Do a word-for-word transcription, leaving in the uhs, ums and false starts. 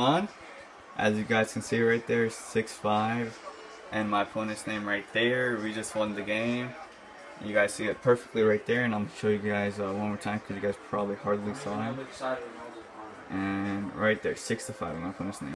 on. As you guys can see right there, six five, and my opponent's name right there. We just won the game. You guys see it perfectly right there, and I'm gonna show you guys uh, one more time because you guys probably hardly saw him. And right there, six to five, my opponent's name.